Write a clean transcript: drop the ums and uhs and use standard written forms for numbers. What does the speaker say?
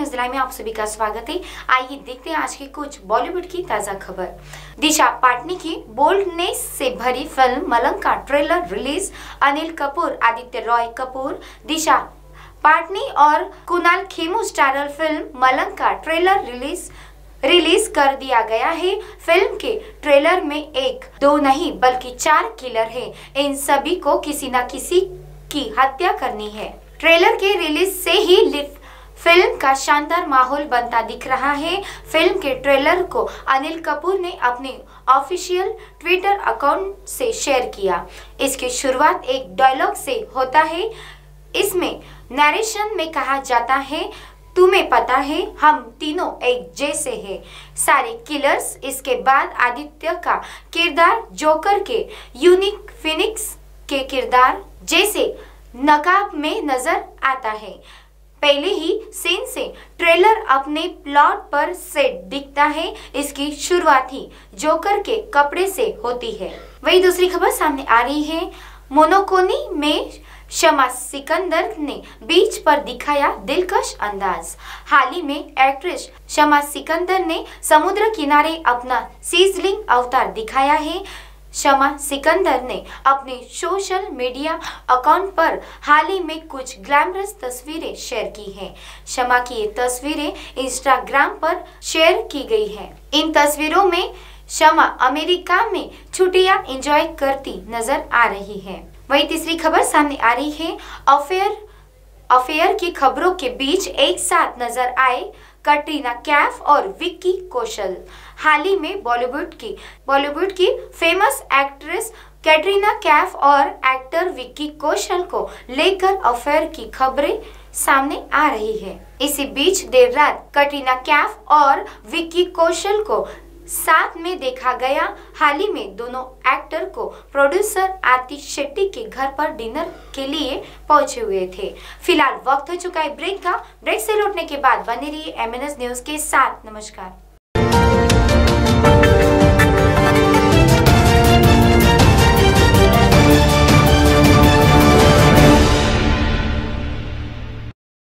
News live में आप सभी का स्वागत है। आइए देखते हैं आज की कुछ बॉलीवुड की ताजा खबर। दिशा पाटनी की बोल्डनेस से भरी फिल्म मलंग का ट्रेलर रिलीज। अनिल कपूर, आदित्य रॉय कपूर, दिशा पाटनी और कुणाल खेमू स्टारर फिल्म मलंग का ट्रेलर रिलीज कर दिया गया है। फिल्म के ट्रेलर में एक दो नहीं बल्कि 4 किलर हैं। इन सभी को किसी न किसी की हत्या करनी है। ट्रेलर के रिलीज से ही फिल्म का शानदार माहौल बनता दिख रहा है। फिल्म के ट्रेलर को अनिल कपूर ने अपने ऑफिशियल ट्विटर अकाउंट से शेयर किया। इसकी शुरुआत एक डायलॉग से होता है। इसमें नरेशन में कहा जाता है, तुम्हें पता है हम तीनों एक जैसे हैं, सारे किलर्स। इसके बाद आदित्य का किरदार जोकर के यूनिक फिनिक्स के किरदार जैसे नकाब में नजर आता है। पहले ही सीन से ट्रेलर अपने प्लॉट पर सेट दिखता है। इसकी शुरुआत ही जोकर के कपड़े से होती है। वही दूसरी खबर सामने आ रही है। मोनोकोनी में शमा सिकंदर ने बीच पर दिखाया दिलकश अंदाज। हाल ही में एक्ट्रेस शमा सिकंदर ने समुद्र किनारे अपना सीजलिंग अवतार दिखाया है। शमा सिकंदर ने अपने सोशल मीडिया अकाउंट पर हाल ही में कुछ ग्लैमरस तस्वीरें शेयर की हैं। शमा की ये तस्वीरें इंस्टाग्राम पर शेयर की गई हैं। इन तस्वीरों में शमा अमेरिका में छुट्टियां एंजॉय करती नजर आ रही है। वही तीसरी खबर सामने आ रही है। अफेयर की खबरों के बीच एक साथ नजर आए कटरीना कैफ और विक्की कौशल। हाल ही में बॉलीवुड की फेमस एक्ट्रेस कैटरीना कैफ और एक्टर विक्की कौशल को लेकर अफेयर की खबरें सामने आ रही है। इसी बीच देर रात कटरीना कैफ और विक्की कौशल को साथ में देखा गया। हाल ही में दोनों एक्टर को प्रोड्यूसर आतिश शेट्टी के घर पर डिनर के लिए पहुंचे हुए थे। फिलहाल वक्त हो चुका है ब्रेक का। ब्रेक से लौटने के बाद बने रहिए MNS न्यूज के साथ। नमस्कार।